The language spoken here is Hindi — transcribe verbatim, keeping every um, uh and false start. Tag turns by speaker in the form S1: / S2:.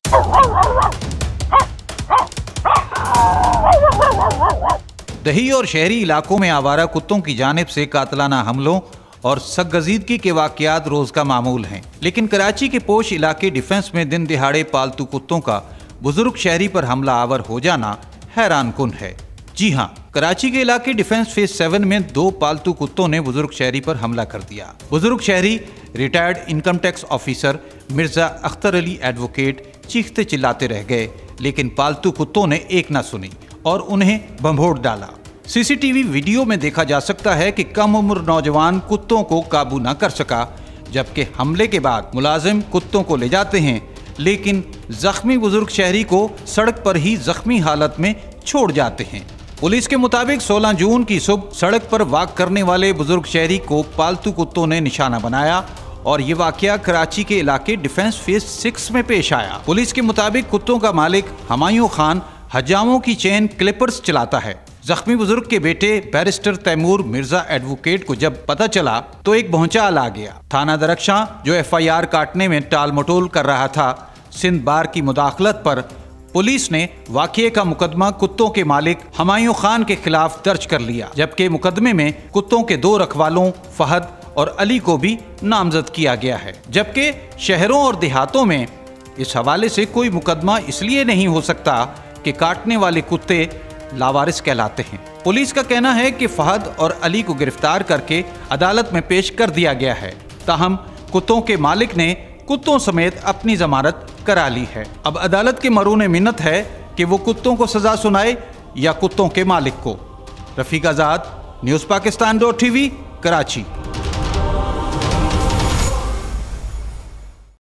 S1: दही और शहरी इलाकों में आवारा कुत्तों की जानिब से कातलाना हमलों और सरगजीदगी के वाकयात रोज का मामूल हैं। लेकिन कराची के पोश इलाके डिफेंस में दिन दिहाड़े पालतू कुत्तों का बुजुर्ग शहरी पर हमला आवर हो जाना हैरान कुन है। जी हाँ, कराची के इलाके डिफेंस फेज सेवन में दो पालतू कुत्तों ने बुजुर्ग शहरी पर हमला कर दिया। बुजुर्ग शहरी retired income tax officer Mirza Akhtar Ali advocate चीखते चिल्लाते रह गए, लेकिन पालतू कुत्तों ने एक न सुनी और उन्हें भंभोड़ डाला। सीसीटीवी वीडियो में देखा जा सकता है कि कम उम्र नौजवान कुत्तों को काबू न कर सका, जबकि हमले के बाद मुलाजिम कुत्तों को ले जाते हैं, लेकिन जख्मी बुजुर्ग शहरी को सड़क पर ही जख्मी हालत में छोड़ जाते हैं। पुलिस के मुताबिक सोलह जून की सुबह सड़क पर वॉक करने वाले बुजुर्ग शहरी को पालतू कुत्तों ने निशाना बनाया और ये वाकया कराची के इलाके डिफेंस फेज सिक्स में पेश आया। पुलिस के मुताबिक कुत्तों का मालिक हमायूं खान हजामों की चेन क्लिपर्स चलाता है। जख्मी बुजुर्ग के बेटे बैरिस्टर तैमूर मिर्जा एडवोकेट को जब पता चला तो एक भौचाल आ गया। थाना दरख्शां जो एफ आई आर काटने में टाल मटोल कर रहा था, सिंध बार की मुदाखलत पर पुलिस ने वाकये का मुकदमा कुत्तों के मालिक हमायूं खान के खिलाफ दर्ज कर लिया, जबकि मुकदमे में कुत्तों के दो रखवालों फहद और अली को भी नामजद किया गया है। जबकि शहरों और देहातों में इस हवाले से कोई मुकदमा इसलिए नहीं हो सकता कि काटने वाले कुत्ते लावारिस कहलाते हैं। पुलिस का कहना है कि फहद और अली को गिरफ्तार करके अदालत में पेश कर दिया गया है, ताहम कुत्तों के मालिक ने कुत्तों समेत अपनी जमानत करा ली है। अब अदालत के मरून मिन्नत है कि वो कुत्तों को सजा सुनाए या कुत्तों के मालिक को। Rafiq Azad, news Pakistan dot TV, Karachi.